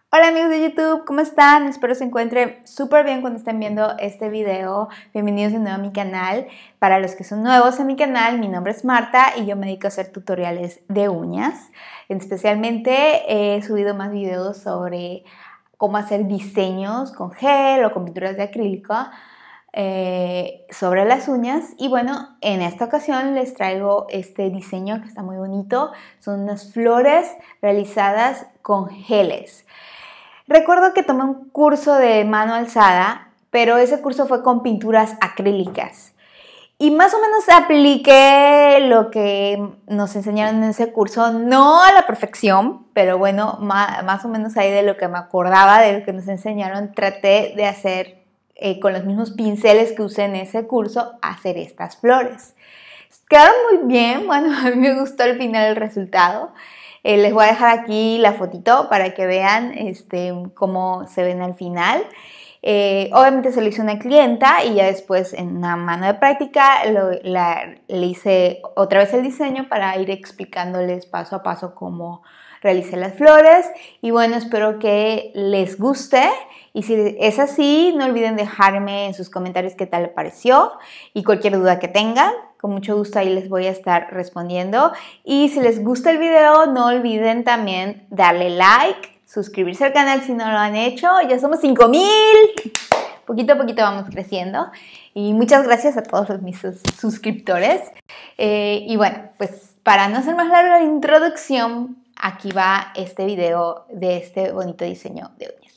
Hola amigos de YouTube, ¿cómo están? Espero se encuentren súper bien cuando estén viendo este video. Bienvenidos de nuevo a mi canal. Para los que son nuevos en mi canal, mi nombre es Marta y yo me dedico a hacer tutoriales de uñas. Especialmente he subido más videos sobre cómo hacer diseños con gel o con pinturas de acrílico sobre las uñas. Y bueno, en esta ocasión les traigo este diseño que está muy bonito. Son unas flores realizadas con geles. Recuerdo que tomé un curso de mano alzada, pero ese curso fue con pinturas acrílicas. Y más o menos apliqué lo que nos enseñaron en ese curso, no a la perfección, pero bueno, más o menos ahí de lo que me acordaba, de lo que nos enseñaron, traté de hacer con los mismos pinceles que usé en ese curso, hacer estas flores. Quedaron muy bien, bueno, a mí me gustó al final el resultado. Les voy a dejar aquí la fotito para que vean cómo se ven al final. Obviamente se lo hice a una clienta y ya después en una mano de práctica le hice otra vez el diseño para ir explicándoles paso a paso cómo realicé las flores. Y bueno, espero que les guste. Y si es así, no olviden dejarme en sus comentarios qué tal les pareció y cualquier duda que tengan. Con mucho gusto ahí les voy a estar respondiendo. Y si les gusta el video, no olviden también darle like, suscribirse al canal si no lo han hecho. Ya somos 5,000. Poquito a poquito vamos creciendo. Y muchas gracias a todos mis suscriptores. Y bueno, pues para no hacer más larga la introducción, aquí va este video de este bonito diseño de uñas.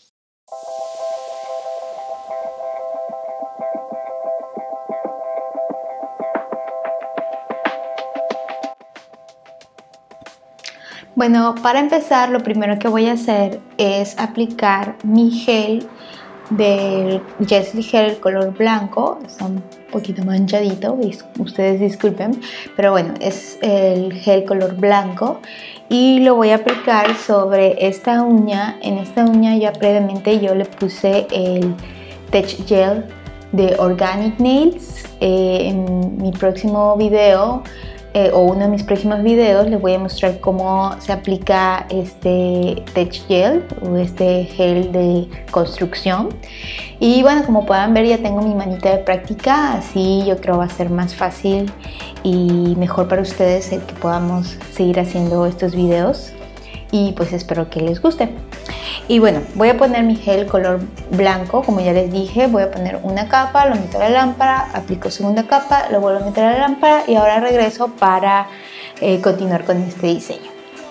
Bueno, para empezar, lo primero que voy a hacer es aplicar mi gel del Jesly Gel color blanco. Está un poquito manchadito, ustedes disculpen, pero bueno, es el gel color blanco y lo voy a aplicar sobre esta uña. En esta uña ya previamente yo le puse el Tech Gel de Organic Nails. En mi próximo video o uno de mis próximos videos les voy a mostrar cómo se aplica este Tech Gel o este gel de construcción. Y bueno, como puedan ver, ya tengo mi manita de práctica, así yo creo va a ser más fácil y mejor para ustedes el que podamos seguir haciendo estos videos, y pues espero que les guste. Y bueno, voy a poner mi gel color blanco, como ya les dije, voy a poner una capa, lo meto a la lámpara, aplico segunda capa, lo vuelvo a meter a la lámpara y ahora regreso para continuar con este diseño.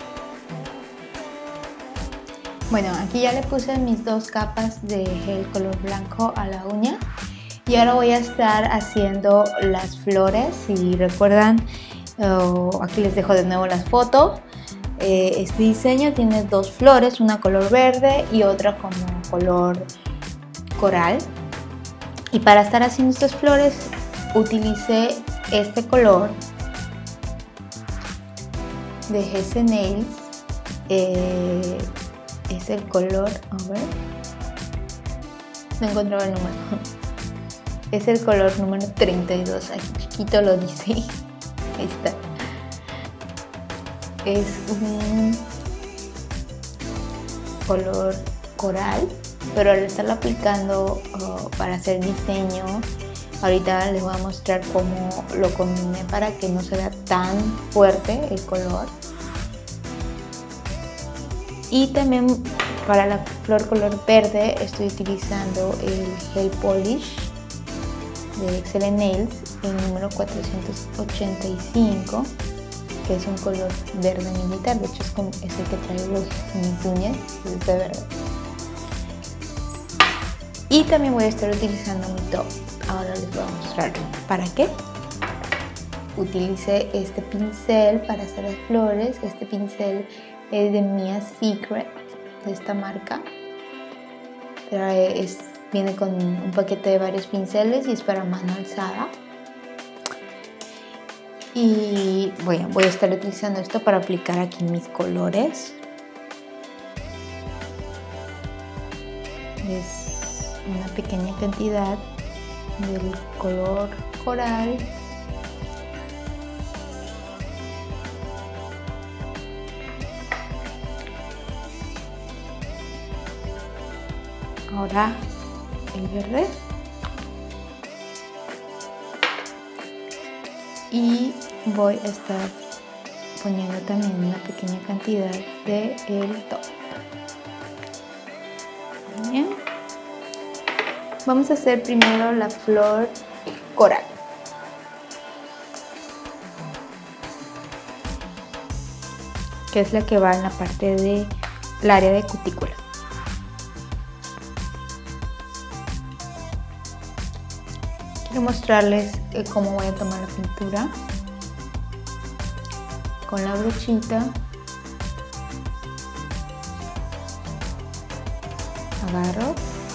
Bueno, aquí ya le puse mis dos capas de gel color blanco a la uña y ahora voy a estar haciendo las flores. Si recuerdan, aquí les dejo de nuevo las fotos. Este diseño tiene dos flores, una color verde y otra como color coral. Y para estar haciendo estas flores utilicé este color de GC Nails. Es el color, a ver, no encontraba el número. Es el color número 32, aquí chiquito lo dice. Ahí está. Es un color coral, pero al estarlo aplicando para hacer diseño, ahorita les voy a mostrar cómo lo combiné para que no se vea tan fuerte el color. Y también para la flor color verde estoy utilizando el gel polish de Excellent Nails, el número 485, que es un color verde militar. De hecho es el que traigo mis uñas, es de verde. Y también voy a estar utilizando mi top. Ahora les voy a mostrar para qué. Utilicé este pincel para hacer las flores. Este pincel es de Mia Secret, de esta marca. Viene con un paquete de varios pinceles y es para mano alzada. Y bueno, voy a estar utilizando esto para aplicar aquí mis colores. Es una pequeña cantidad del color coral. Ahora el verde. Y voy a estar poniendo también una pequeña cantidad de el top. Bien. Vamos a hacer primero la flor coral. Que es la que va en la parte del área de cutícula. Quiero mostrarles cómo voy a tomar la pintura. Con la brochita agarro,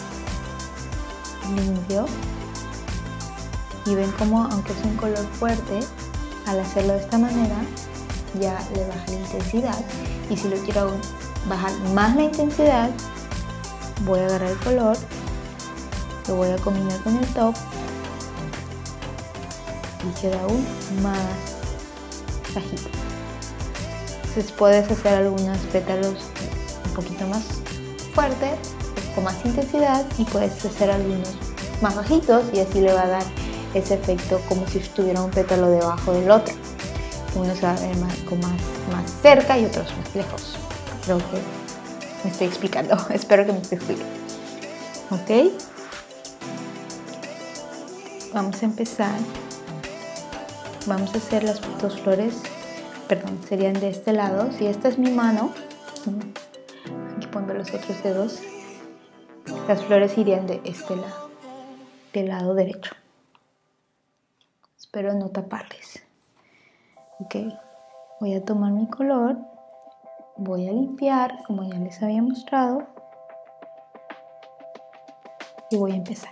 limpio y ven como, aunque es un color fuerte, al hacerlo de esta manera ya le baja la intensidad. Y si lo quiero bajar más la intensidad, voy a agarrar el color, lo voy a combinar con el top y queda aún más bajito. Entonces puedes hacer algunos pétalos un poquito más fuertes, con más intensidad, y puedes hacer algunos más bajitos y así le va a dar ese efecto como si estuviera un pétalo debajo del otro. Uno se va a ver más cerca y otros más lejos. Creo que me estoy explicando. Espero que me esté explicando. ¿Ok? Vamos a empezar. Vamos a hacer las dos flores. Perdón, serían de este lado. Si esta es mi mano, aquí pongo los otros dedos. Las flores irían de este lado, del lado derecho. Espero no taparles. Ok, voy a tomar mi color, voy a limpiar como ya les había mostrado y voy a empezar.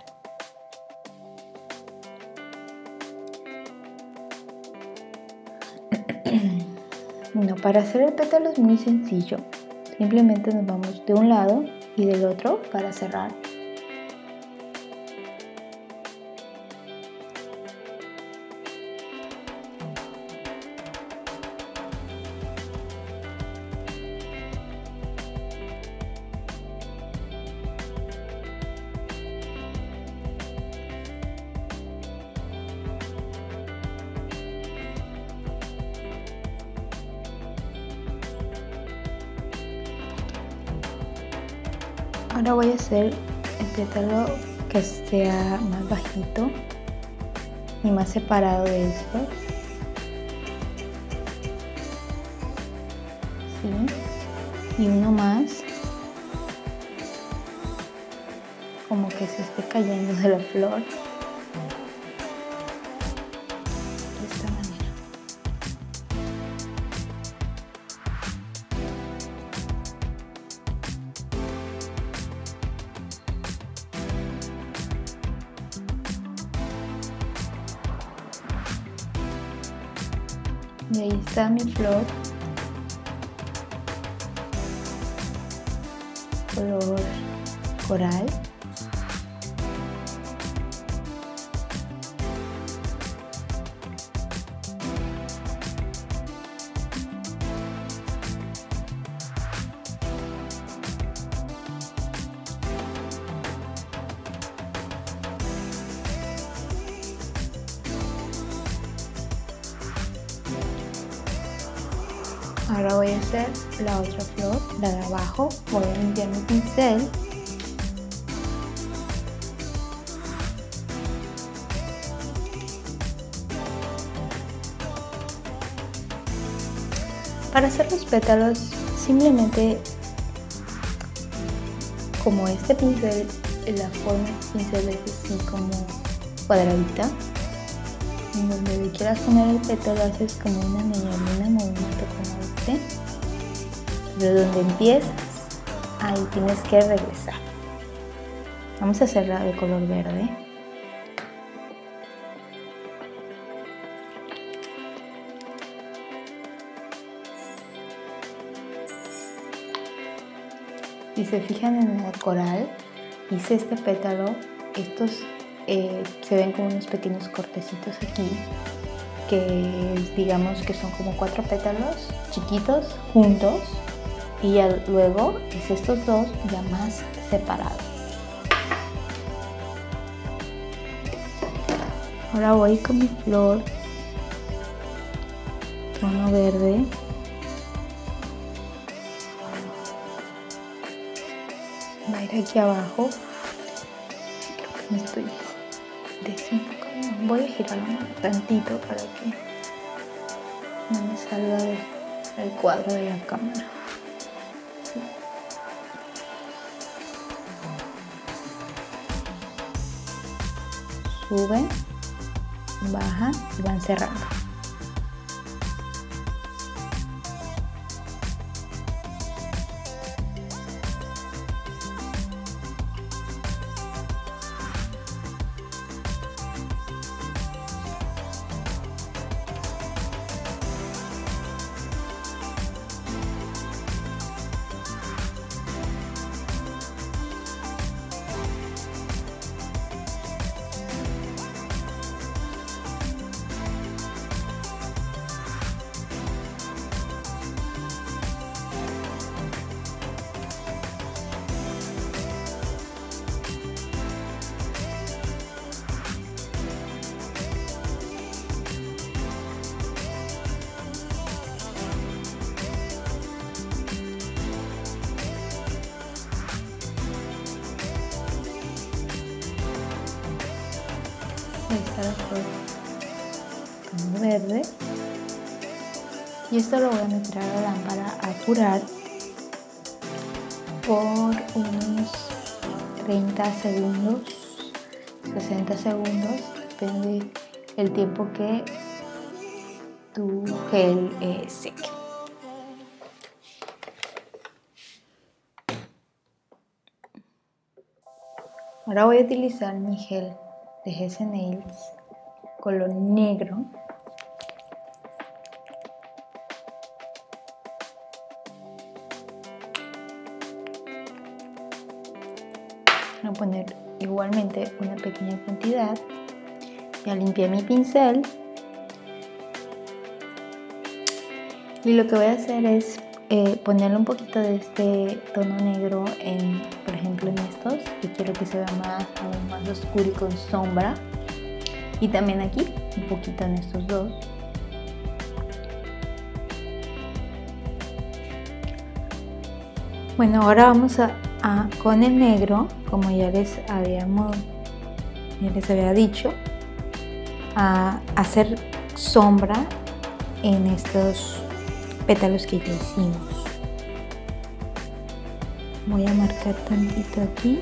No, para hacer el pétalo es muy sencillo, simplemente nos vamos de un lado y del otro para cerrar. Ahora voy a hacer el pétalo que sea más bajito y más separado de estos. ¿Sí? Y uno más, como que se esté cayendo de la flor. De esta manera. Y ahí está mi flor, color coral. Ahora voy a hacer la otra flor, la de abajo. Voy a limpiar mi pincel. Para hacer los pétalos, simplemente como este pincel, la forma del pincel es así como cuadradita. En donde le quieras poner el pétalo haces como una medianina movimiento como este. De donde empiezas, ahí tienes que regresar. Vamos a hacerla de color verde. Si se fijan en el coral, hice este pétalo, estos se ven como unos pequeños cortecitos aquí, que digamos que son como 4 pétalos chiquitos juntos, y ya luego hice estos dos ya más separados. Ahora voy con mi flor, tono verde. Va a ir aquí abajo. Creo que me estoy desenfocando. Voy a girarlo tantito para que no me salga del cuadro de la cámara. Sube, baja y van cerrando. Ahí está la flor tono verde. Y esto lo voy a meter a la lámpara a curar por unos 30 segundos, 60 segundos, depende el tiempo que tu gel seque. Ahora voy a utilizar mi gel de GC Nails color negro. Voy a poner igualmente una pequeña cantidad. Ya limpié mi pincel y lo que voy a hacer es ponerle un poquito de este tono negro por ejemplo en estos, que quiero que se vea aún más oscuro y con sombra, y también aquí un poquito en estos dos. Bueno, ahora vamos con el negro, como ya les había dicho, a hacer sombra en estos pétalos que ya hicimos. Voy a marcar tantito aquí.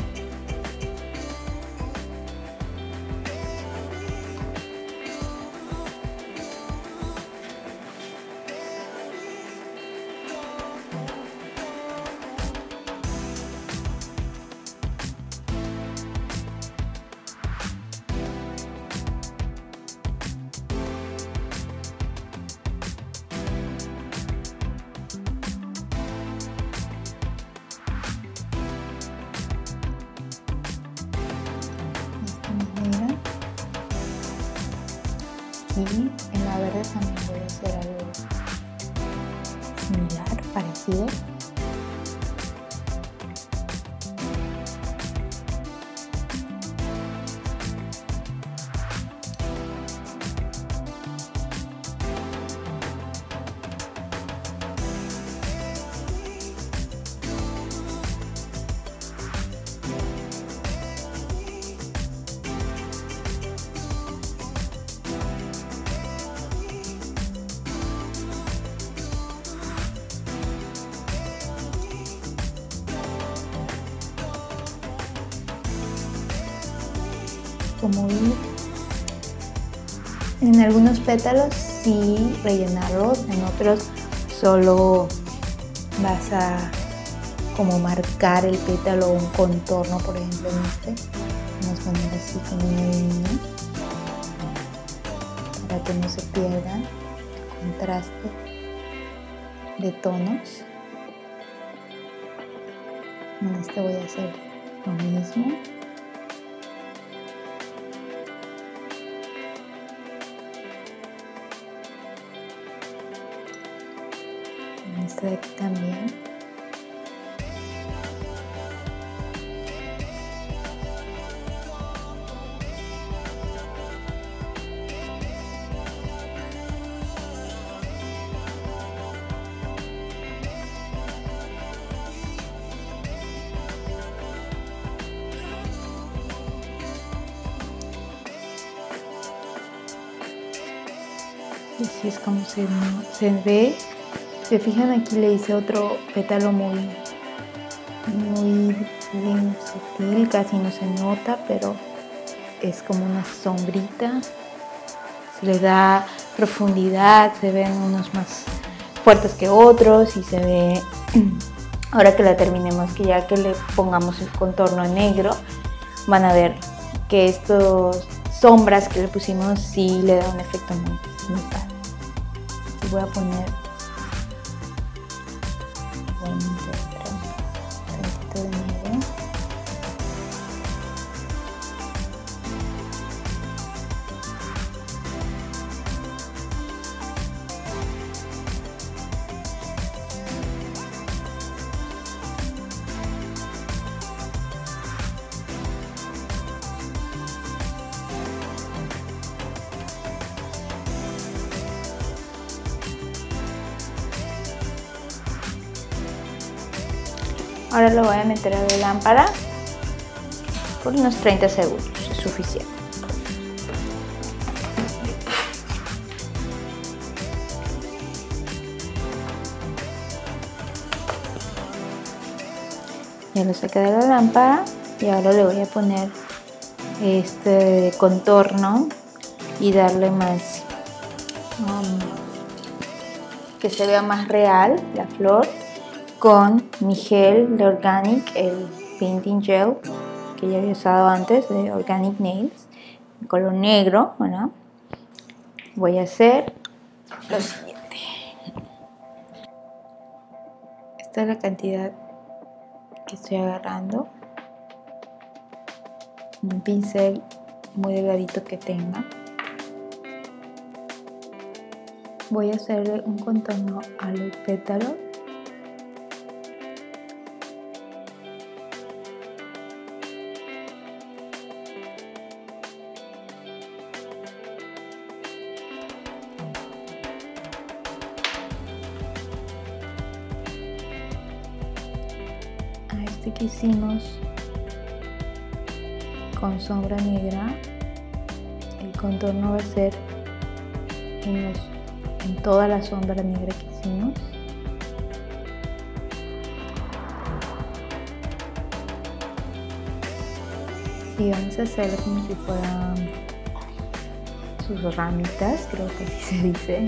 Y en la verde también voy a hacer algo similar, parecido. Como ir en algunos pétalos sí rellenarlos, en otros solo vas a como marcar el pétalo o un contorno, por ejemplo en este. Vamos a poner así como una línea para que no se pierda el contraste de tonos. En este voy a hacer lo mismo. Este de aquí también. Y así es como se ve. Se fijan, aquí le hice otro pétalo muy bien sutil, casi no se nota, pero es como una sombrita. Se le da profundidad, se ven unos más fuertes que otros y se ve, ahora que la terminemos, que ya que le pongamos el contorno negro, van a ver que estos sombras que le pusimos sí le da un efecto muy padre. Y voy a poner igualmente un poquito de negro. Ahora lo voy a meter a la lámpara por unos 30 segundos, es suficiente. Ya lo saqué de la lámpara y ahora le voy a poner este contorno y darle más, que se vea más real la flor, con mi gel de Organic, el Painting Gel que ya había usado antes de Organic Nails, en color negro. Bueno, voy a hacer lo siguiente. Esta es la cantidad que estoy agarrando, un pincel muy delgadito que tenga. Voy a hacerle un contorno a los pétalos. A este que hicimos con sombra negra, el contorno va a ser en toda la sombra negra que hicimos. Y vamos a hacerlo como si fueran sus ramitas, creo que así se dice.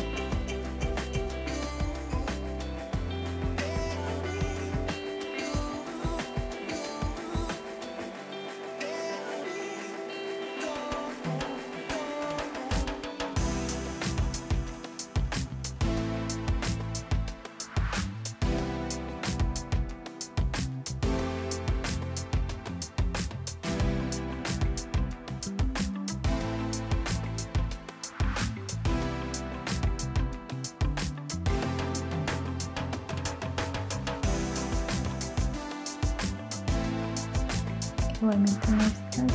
Igualmente estas.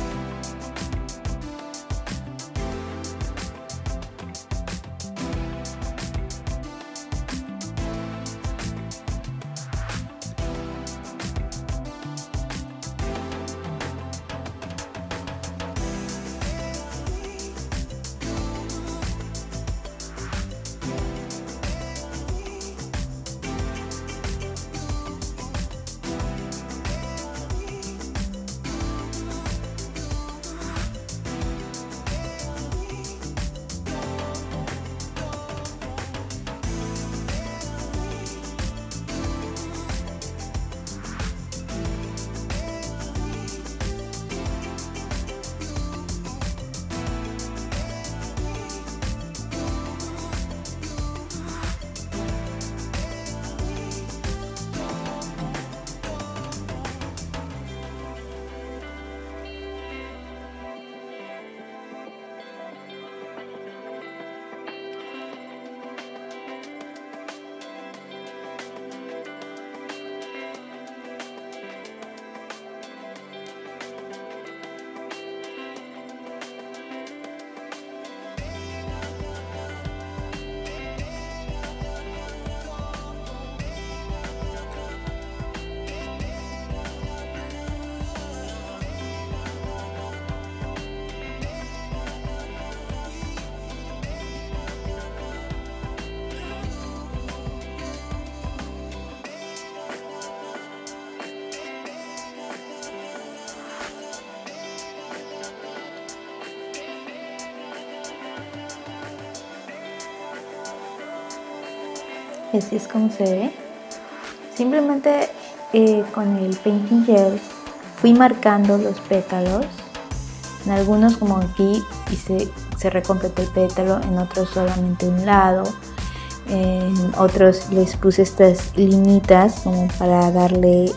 Y así es como se ve. Simplemente con el painting gel fui marcando los pétalos. En algunos, como aquí, se recompletó el pétalo, en otros solamente un lado. En otros les puse estas linitas como para darle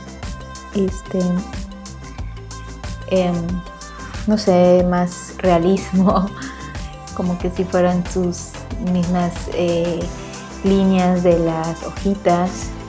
no sé, más realismo, como que si fueran sus mismas líneas de las hojitas.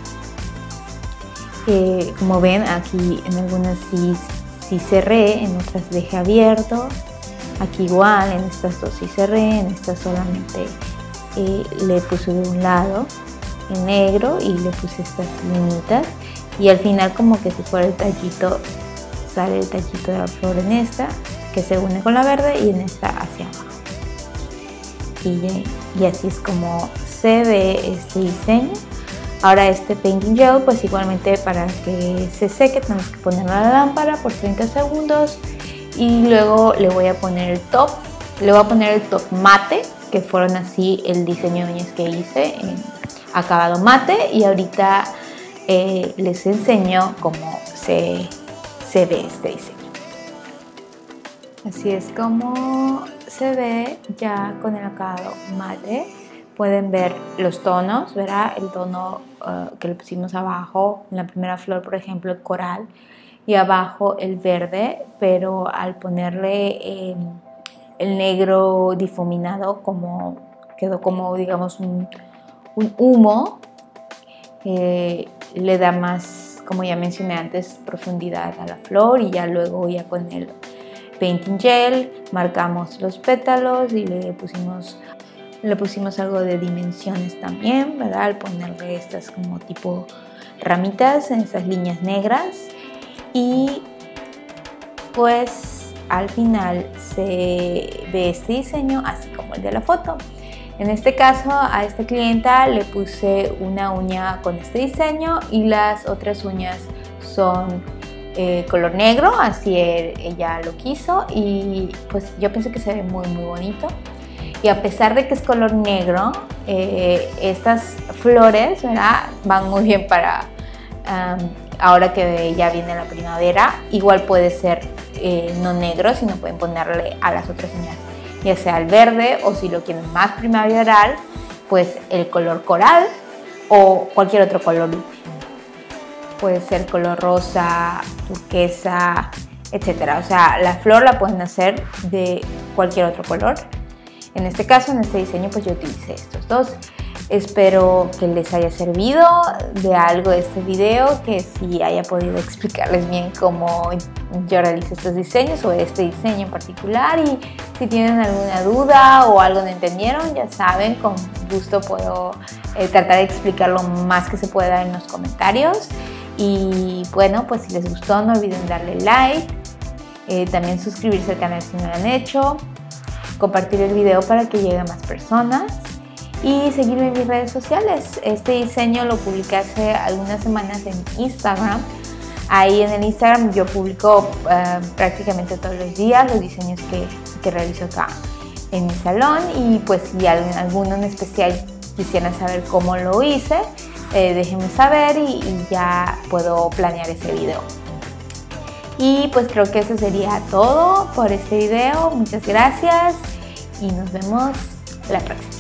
Como ven, aquí en algunas sí cerré, en otras dejé abierto. Aquí igual, en estas dos sí cerré, en estas solamente le puse de un lado en negro y le puse estas linitas. Y al final, como que si fuera el tallito, sale el tallito de la flor en esta, que se une con la verde, y en esta hacia abajo. Y así es como se ve este diseño. Ahora este painting gel, pues igualmente para que se seque tenemos que ponerlo a la lámpara por 30 segundos y luego le voy a poner el top. Le voy a poner el top mate, que fueron así el diseño de uñas que hice en acabado mate, y ahorita les enseño cómo se ve este diseño. Así es como se ve ya con el acabado mate. Pueden ver los tonos, ¿verdad? El tono que le pusimos abajo, en la primera flor, por ejemplo, el coral, y abajo el verde, pero al ponerle el negro difuminado, quedó como, digamos, un humo, le da más, como ya mencioné antes, profundidad a la flor. Y ya luego, ya con el painting gel, marcamos los pétalos y le pusimos algo de dimensiones también, ¿verdad? Al ponerle estas como tipo ramitas en estas líneas negras. Y pues al final se ve este diseño así como el de la foto. En este caso, a esta clienta le puse una uña con este diseño y las otras uñas son color negro, así ella lo quiso, y pues yo pienso que se ve muy muy bonito. Y a pesar de que es color negro, estas flores, ¿verdad?, van muy bien para ahora que ya viene la primavera. Igual puede ser no negro, sino pueden ponerle a las otras uñas ya sea el verde, o si lo quieren más primaveral, pues el color coral o cualquier otro color. Puede ser color rosa, turquesa, etcétera. O sea, la flor la pueden hacer de cualquier otro color. En este caso, en este diseño, pues yo utilicé estos dos. Espero que les haya servido de algo este video, que sí haya podido explicarles bien cómo yo realizo estos diseños o este diseño en particular. Y si tienen alguna duda o algo no entendieron, ya saben, con gusto puedo tratar de explicar lo más que se pueda en los comentarios. Y bueno, pues si les gustó, no olviden darle like, también suscribirse al canal si no lo han hecho, compartir el video para que llegue a más personas y seguirme en mis redes sociales. Este diseño lo publiqué hace algunas semanas en Instagram. Ahí en el Instagram yo publico prácticamente todos los días los diseños que realizo acá en mi salón. Y pues si alguno en especial quisieran saber cómo lo hice, déjenme saber y ya puedo planear ese video. Y pues creo que eso sería todo por este video. Muchas gracias y nos vemos la próxima.